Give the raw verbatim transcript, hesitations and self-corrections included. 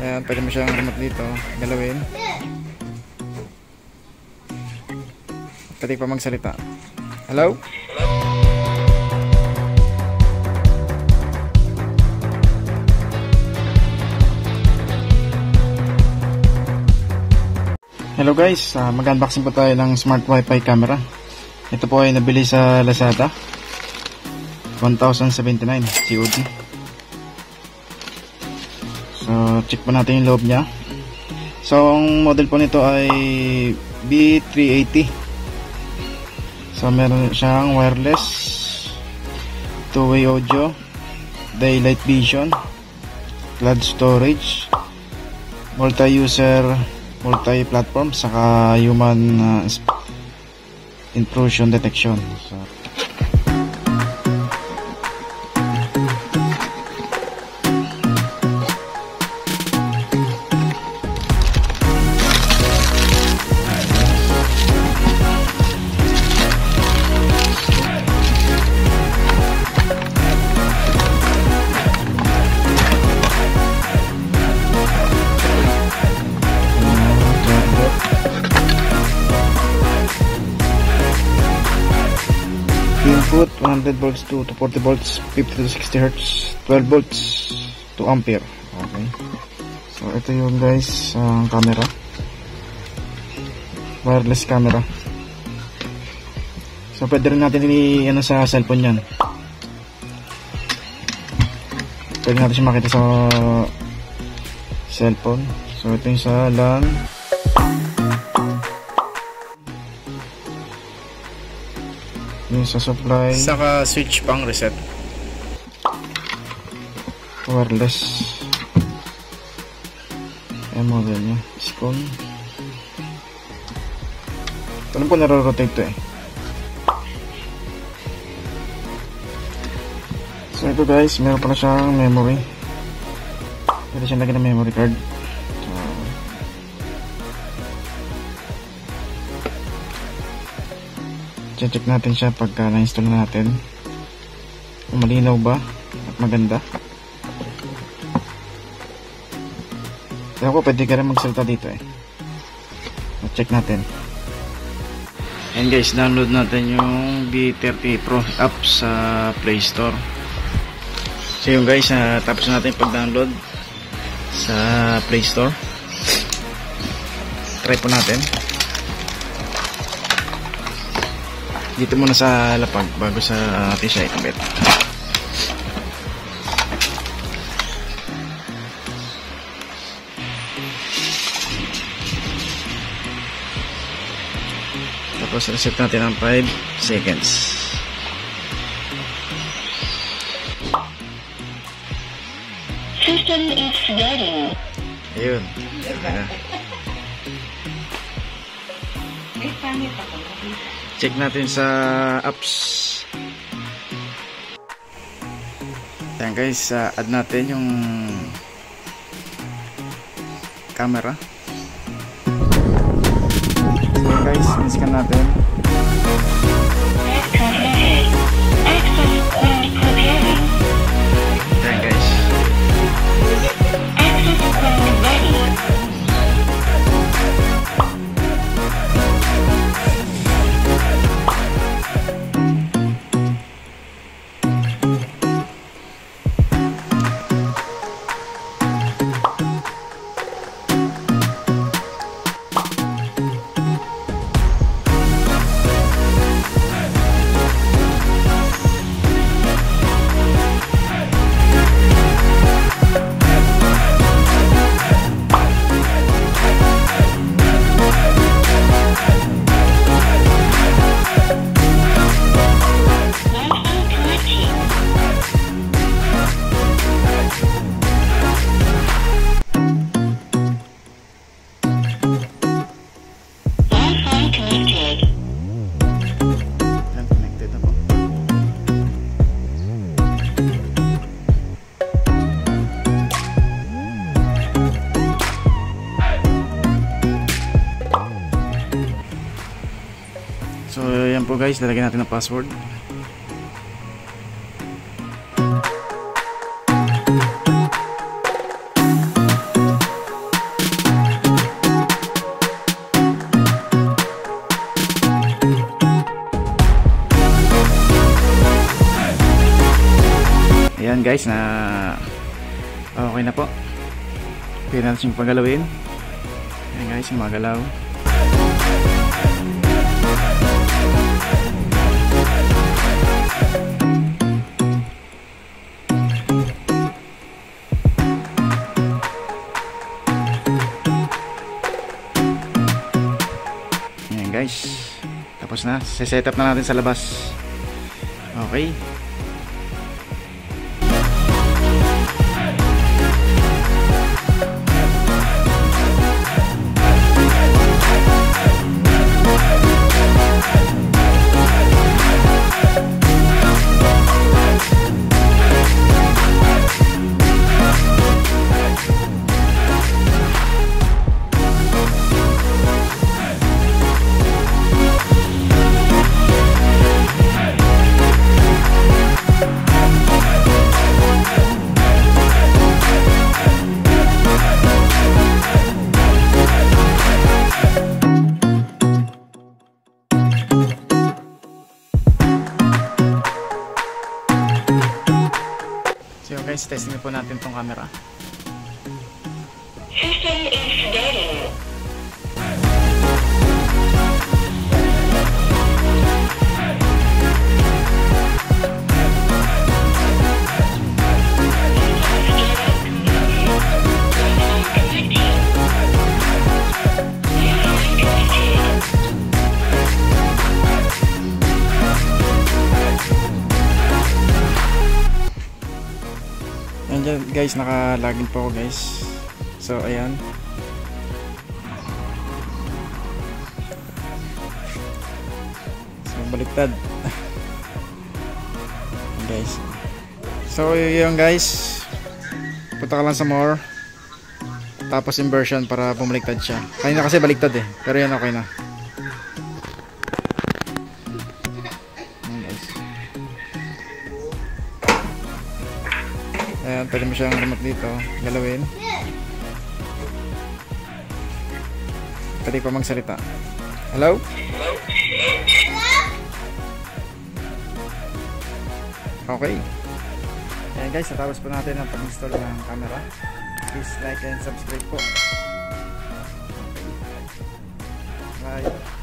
Ayan, pwede mo siyang remote dito galawin. Pwede pa magsalita. Hello? Hello guys, uh, mag-unboxing po tayo ng smart wifi camera. Ito po ay nabili sa Lazada, one thousand seventy-nine C O D. So check po natin yung loob nya. So ang model po nito ay B three eighty. So meron siyang wireless, two-way audio, daylight vision, cloud storage, multi-user, multi-platform, saka human uh, intrusion detection. So, input one hundred volts to forty volts, fifty to sixty hertz, twelve volts to ampere. Okay, so ito yung guys ang uh, camera, wireless camera. So pwede rin natin i ano sa cellphone yan, pwede natin siya makita sa cellphone. So ito yung sa LAN. Yung sa supply, saka switch pang reset, wireless. Ayan model nya, Scon. Alam po naro-rotate to eh. So ito guys, meron pala siyang memory, pwede siyang lagyan ng memory card. Check natin siya pagka na-install na natin kung malinaw ba at maganda. Kaya ko pwede ka rin magsalita dito eh. Check natin. And guys, download natin yung B thirty Pro app sa Play Store. So yung guys, uh, tapos natin pag-download sa Play Store. Try po natin dito muna sa lapag bago sa atin siya ikabit. Tapos reset natin ang five seconds. System is ready. Ayun. Check natin sa apps. Ayan guys, uh, add natin yung camera. Ayan guys, in-scan natin. Ayan guys. So yan po guys, lalagyan natin ng password. guys na okay na po. Pwede natin yung pagalawin. Ayan guys, yung mga galaw. Ayan guys, tapos na. Set up na natin sa labas. Okay. So guys, testing po natin tong camera. System is starting. Ayan guys, naka-login po ako guys. So ayan. So baliktad. Guys. So yun guys. Punta ka lang sa more. Tapos inversion para bumaliktad siya. Kanina kasi baliktad eh. Pero yan okay na. Ayan guys. Ayan, pwede mo siyang remote dito. Galawin. Pwede pa magsalita. Hello? Okay. Ayan guys, natapos po natin ang pag-install ng camera. Please like and subscribe po. Bye.